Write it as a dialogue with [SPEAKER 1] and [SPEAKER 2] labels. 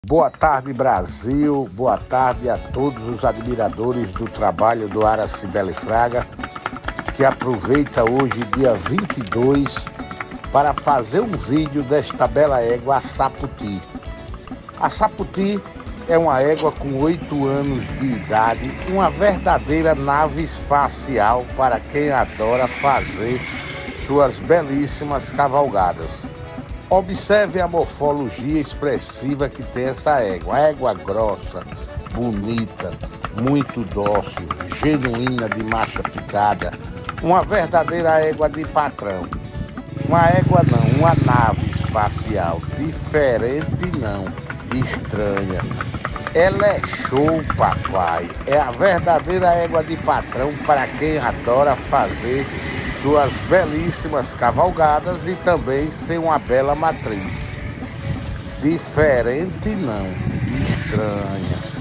[SPEAKER 1] Boa tarde, Brasil. Boa tarde a todos os admiradores do trabalho do Ara Cibele Fraga, que aproveita hoje, dia 22, para fazer um vídeo desta bela égua, a Saputi. A Saputi é uma égua com 8 anos de idade, uma verdadeira nave espacial para quem adora fazer suas belíssimas cavalgadas. Observe a morfologia expressiva que tem essa égua. Égua grossa, bonita, muito dócil, genuína de marcha picada. Uma verdadeira égua de patrão. Uma égua não, uma nave espacial. Diferente não, estranha. Ela é show, papai. É a verdadeira égua de patrão para quem adora fazer suas belíssimas cavalgadas e também ser uma bela matriz. Diferente não, estranha.